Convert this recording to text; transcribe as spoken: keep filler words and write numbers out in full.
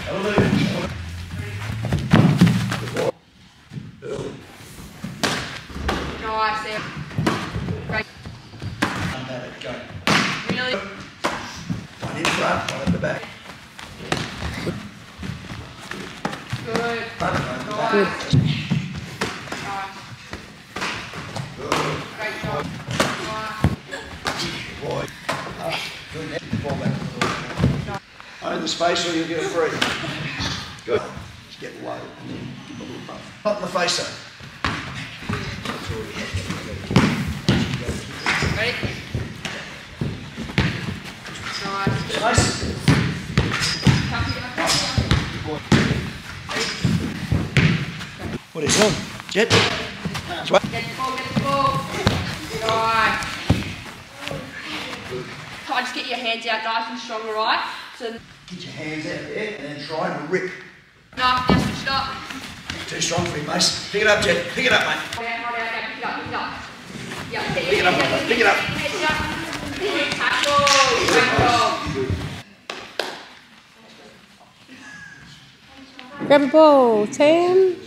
Nice there. Great. Go. Really? One in front, one at the back. Good. Front, one at the back. Good. Just Nice. good. Great job. Nice. Boy. Ah, good. Ball back. Own the space or you'll get a free. Good. Just get low. Give a little bump. Not in the face though. Ready? Nice. Nice. What is on? Jet? Sweat. Get the ball, get the ball. Nice. Try just get your hands out nice and strong, alright? So, Get your hands out there and then try and rip. no, now switch it up. Too strong for you, Mace. Pick it up, Jet. Pick it up, mate. Hold out, hold out, okay, pick it up, pick it up. Yeah, Pick it up, mate. Pick it up. Good tackle. Great job. Grab a ball, team.